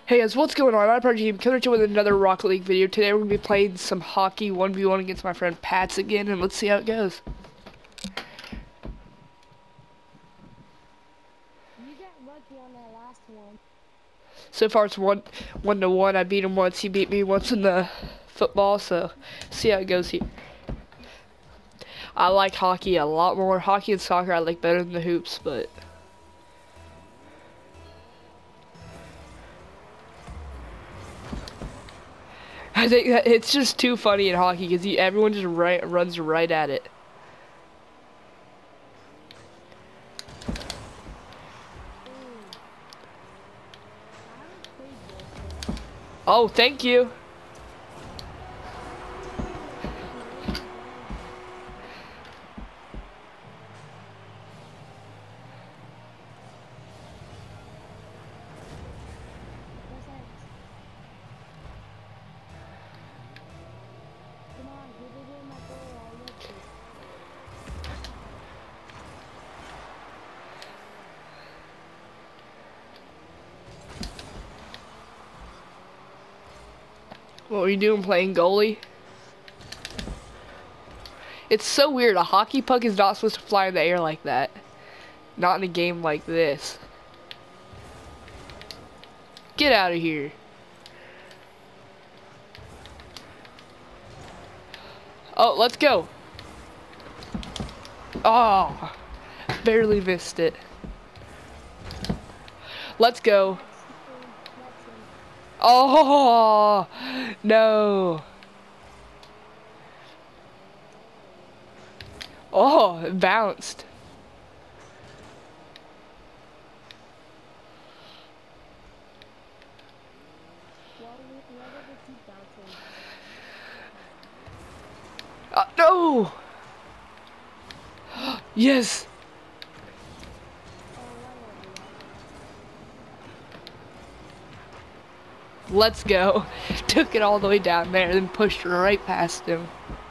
Hey guys, what's going on? I'm Project Team coming at you with another Rocket League video. Today we're going to be playing some hockey 1v1 against my friend Pats again, and let's see how it goes. You got lucky on that last one. So far it's 1-1. I beat him once, he beat me once in the football, so see how it goes here. I like hockey a lot more. Hockey and soccer I like better than the hoops, but... I think that it's just too funny in hockey because everyone just runs right at it. Oh, thank you. What were you doing, playing goalie? It's so weird. A hockey puck is not supposed to fly in the air like that. Not in a game like this. Get out of here. Oh, let's go. Oh, barely missed it. Let's go. Oh, no. Oh, it bounced. No. Yes. Let's go. Took it all the way down there, then pushed right past him.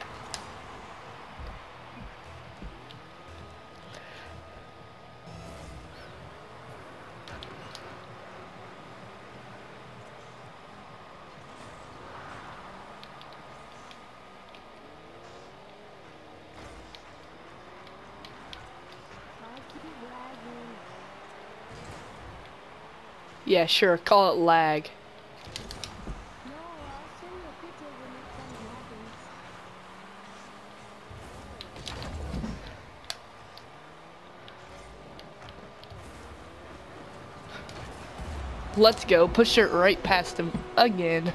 Yeah, sure. Call it lag. Let's go. Push it right past him again.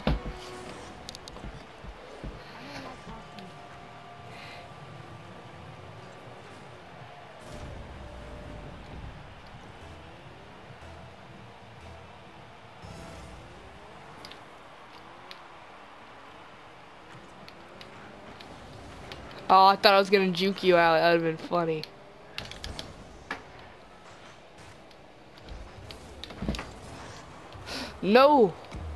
Oh, I thought I was gonna juke you out. That would have been funny. No!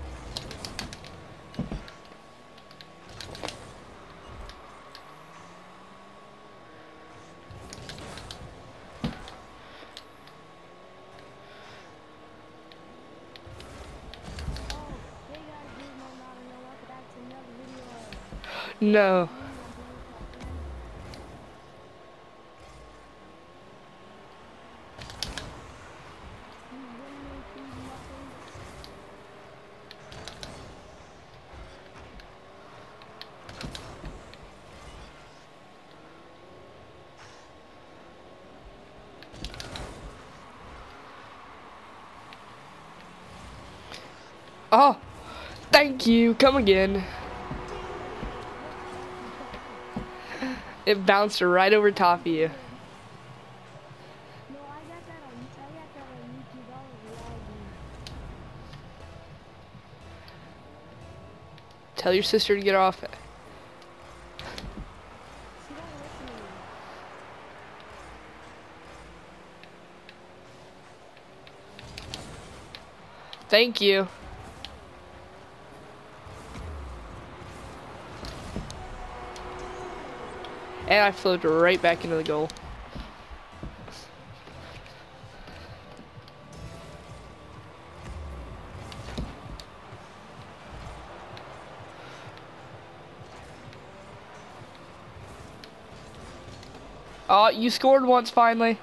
No. Oh, thank you. Come again. It bounced right over top of you. Tell your sister to get off it. Thank you. And I floated right back into the goal. Oh, you scored once finally.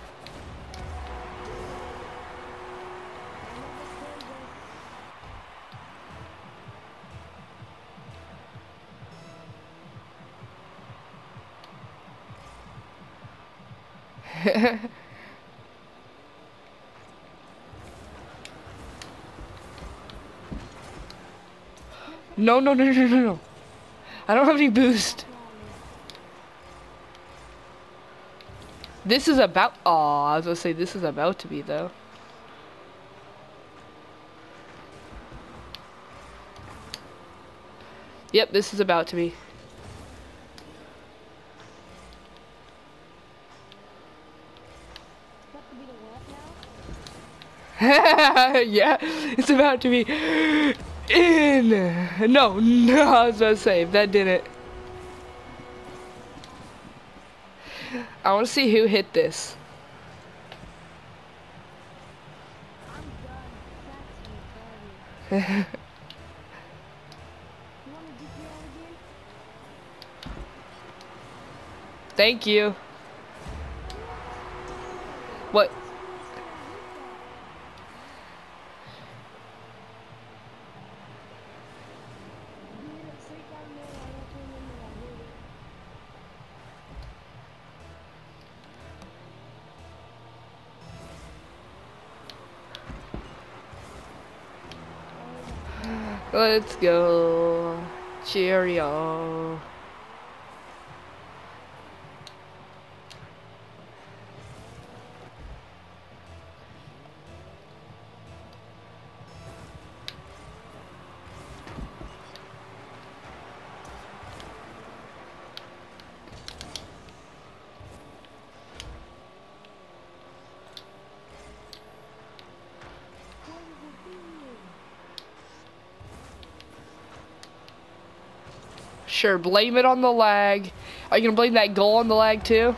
No, no, no, no, no, no. I don't have any boost. This is about. Oh, I was gonna say this is about to be though. Yep, this is about to be. Yeah, it's about to be in. No, no, I was about to say, if that didn't. I want to see who hit this. Thank you. What? Let's go. Cheerio. Sure, blame it on the lag. Are you gonna blame that goal on the lag too?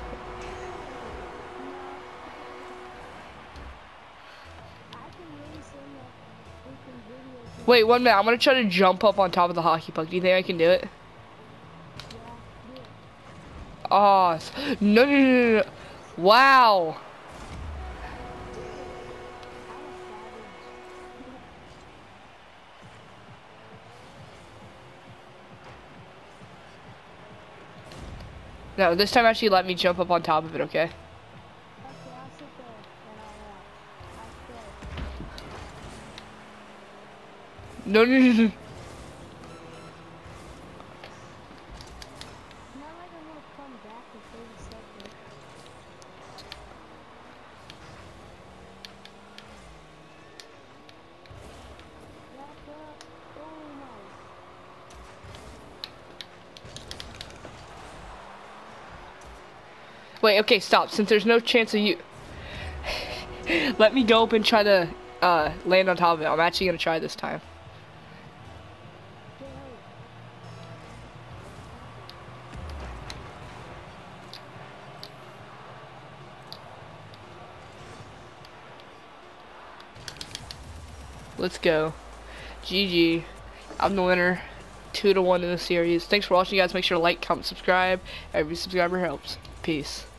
Wait, 1 minute. I'm gonna try to jump up on top of the hockey puck. Do you think I can do it? Oh, no, no, no, no, no. Wow. No, this time actually let me jump up on top of it, okay? No, no, no, no. Wait, okay, stop. Since there's no chance of you... Let me go up and try to land on top of it. I'm actually gonna try this time. Let's go. GG. I'm the winner. 2-1 in the series. Thanks for watching, guys. Make sure to like, comment, subscribe. Every subscriber helps. Peace.